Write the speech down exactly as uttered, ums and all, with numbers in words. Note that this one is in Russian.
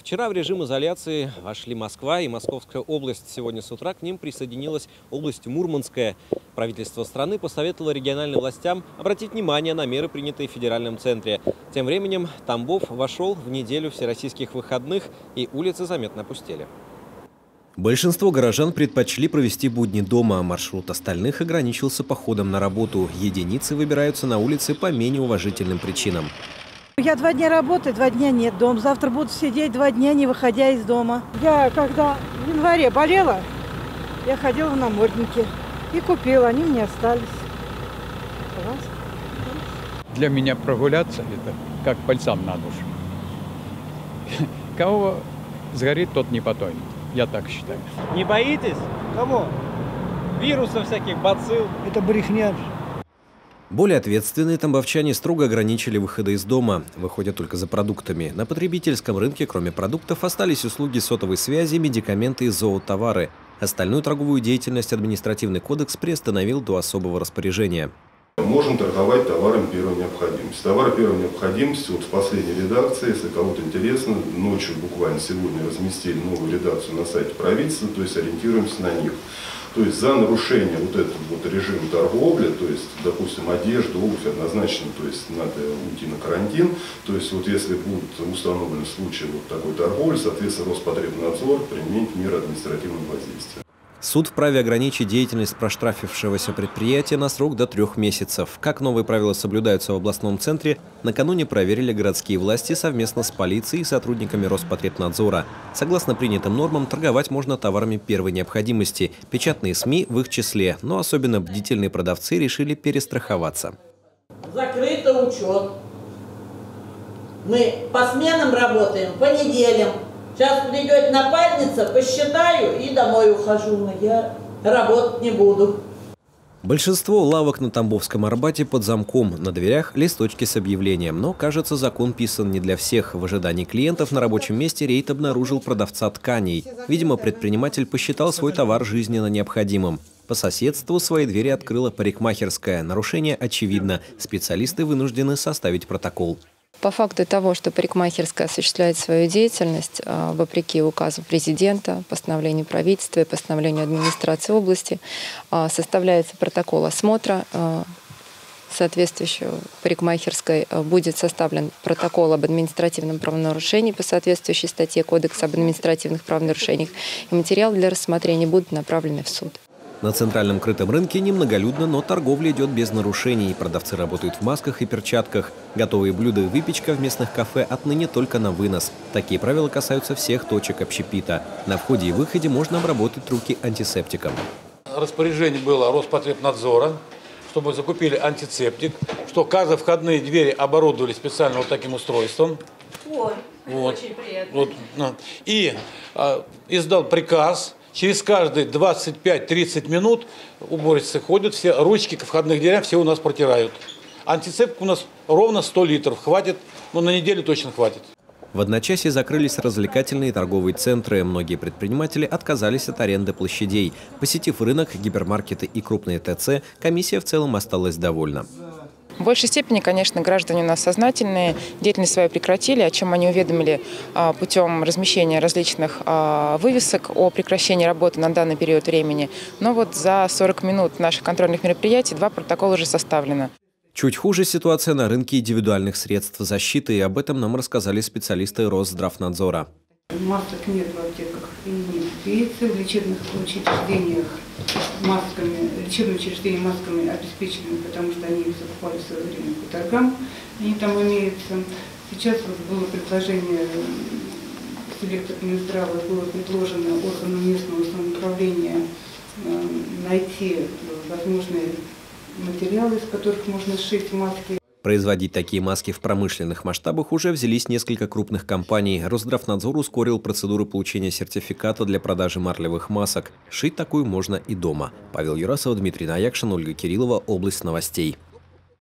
Вчера в режим изоляции вошли Москва и Московская область. Сегодня с утра к ним присоединилась область Мурманская. Правительство страны посоветовало региональным властям обратить внимание на меры, принятые в федеральном центре. Тем временем Тамбов вошел в неделю всероссийских выходных, и улицы заметно опустели. Большинство горожан предпочли провести будни дома. Маршрут остальных ограничился походом на работу. Единицы выбираются на улицы по менее уважительным причинам. Я два дня работаю, два дня нет дома. Завтра буду сидеть два дня, не выходя из дома. Я когда в январе болела, я ходила в намордники и купила, они мне остались. Для меня прогуляться это как бальзам на душу. Кого сгорит, тот не потонет. Я так считаю. Не боитесь? Кого? Вирусов всяких, бацилл. Это брехня. Более ответственные тамбовчане строго ограничили выходы из дома. Выходят только за продуктами. На потребительском рынке, кроме продуктов, остались услуги сотовой связи, медикаменты и зоотовары. Остальную торговую деятельность административный кодекс приостановил до особого распоряжения. Можем торговать товаром первой необходимости. Товары первой необходимости, вот в последней редакции, если кому-то интересно, ночью буквально сегодня разместили новую редакцию на сайте правительства, то есть ориентируемся на них. То есть за нарушение вот этого вот режима торговли, то есть, допустим, одежда, обувь однозначно, то есть надо уйти на карантин. То есть вот если будут установлены случаи вот такой торговли, соответственно, Роспотребнадзор применит меры административного воздействия. Суд вправе ограничить деятельность проштрафившегося предприятия на срок до трех месяцев. Как новые правила соблюдаются в областном центре, накануне проверили городские власти совместно с полицией и сотрудниками Роспотребнадзора. Согласно принятым нормам, торговать можно товарами первой необходимости. Печатные СМИ в их числе, но особенно бдительные продавцы решили перестраховаться. Закрытый учет. Мы по сменам работаем, по неделям. Сейчас придет напарница, посчитаю и домой ухожу, но я работать не буду. Большинство лавок на Тамбовском Арбате под замком. На дверях листочки с объявлением. Но, кажется, закон писан не для всех. В ожидании клиентов на рабочем месте рейд обнаружил продавца тканей. Видимо, предприниматель посчитал свой товар жизненно необходимым. По соседству свои двери открыла парикмахерская. Нарушение очевидно. Специалисты вынуждены составить протокол. По факту того, что парикмахерская осуществляет свою деятельность вопреки указу президента, постановлению правительства и постановлению администрации области, составляется протокол осмотра. Соответствующего парикмахерской будет составлен протокол об административном правонарушении по соответствующей статье Кодекса об административных правонарушениях, и материал для рассмотрения будут направлены в суд. На центральном крытом рынке немноголюдно, но торговля идет без нарушений. Продавцы работают в масках и перчатках. Готовые блюда и выпечка в местных кафе отныне только на вынос. Такие правила касаются всех точек общепита. На входе и выходе можно обработать руки антисептиком. Распоряжение было Роспотребнадзора, чтобы закупили антисептик, что каждые входные двери оборудовали специально вот таким устройством. Ой, вот. Очень приятно. Вот. И а, издал приказ. Через каждые двадцать пять — тридцать минут уборщицы ходят, все ручки к входных дверям все у нас протирают. Антисептик у нас ровно сто литров. Хватит, ну на неделю точно хватит. В одночасье закрылись развлекательные торговые центры. Многие предприниматели отказались от аренды площадей. Посетив рынок, гипермаркеты и крупные ТЦ, комиссия в целом осталась довольна. В большей степени, конечно, граждане у нас сознательные, деятельность свою прекратили, о чем они уведомили путем размещения различных вывесок о прекращении работы на данный период времени. Но вот за сорок минут наших контрольных мероприятий два протокола уже составлено. Чуть хуже ситуация на рынке индивидуальных средств защиты, и об этом нам рассказали специалисты Росздравнадзора. Масок нет в аптеках и не имеется. В лечебных учреждениях масками, лечебные учреждения масками обеспечены, потому что они их закупали в свое время по торгам, они там имеются. Сейчас вот было предложение селектор Минздрава, было предложено органу местного самоуправления найти возможные материалы, из которых можно сшить маски. Производить такие маски в промышленных масштабах уже взялись несколько крупных компаний. Росздравнадзор ускорил процедуру получения сертификата для продажи марлевых масок. Шить такую можно и дома. Павел Юрасов, Дмитрий Наякшин, Ольга Кириллова. Область новостей.